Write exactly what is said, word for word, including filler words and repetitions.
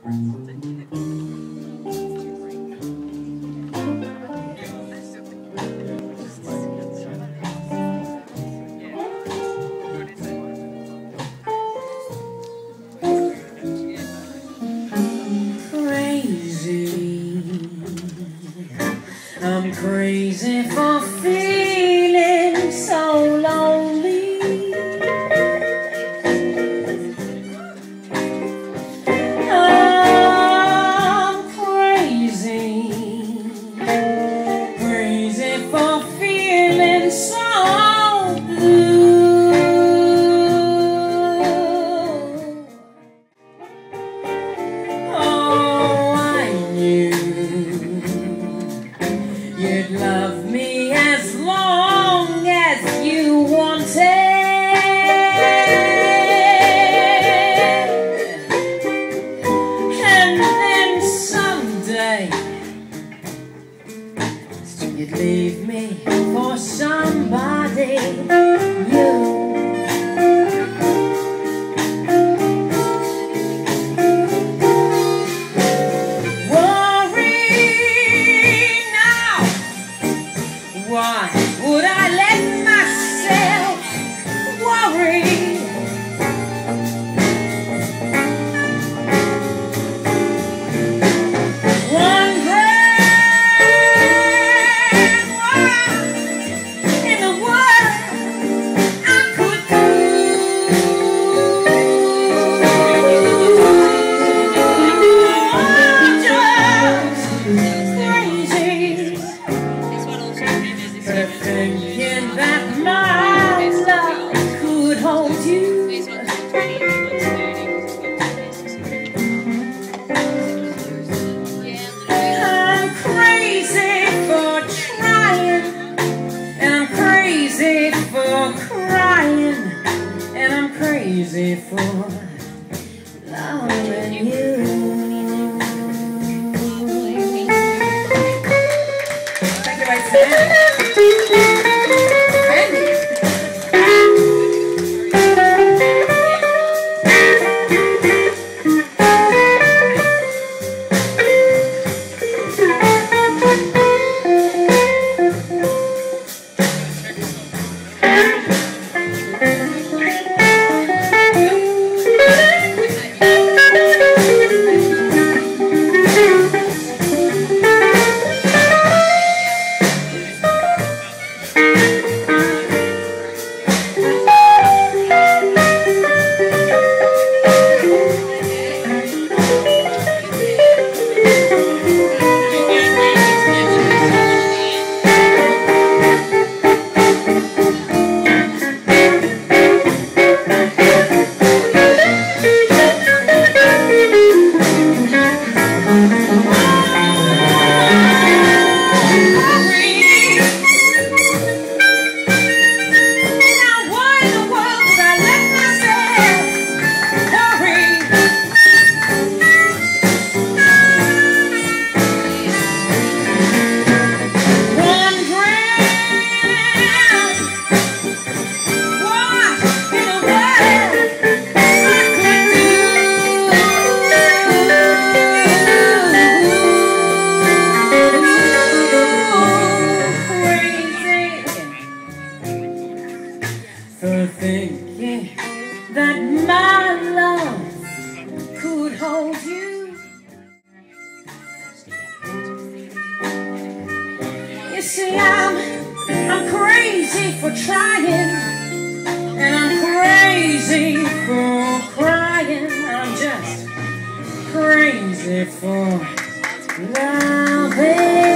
I'm crazy for feeling so lonely. I'm crazy, crazy for feeling so blue. Oh, I knew you'd love me as long as you wanted, and then someday you'd leave me for somebody new. Why would I let myself worry? Wondering what in the world I could do. Thinking that my love could hold you. I'm crazy for trying, and I'm crazy for crying, and I'm crazy for loving you. Thank you, Sam. For thinking that my love could hold you. You see, I'm I'm crazy for trying, and I'm crazy for crying. I'm just crazy for loving.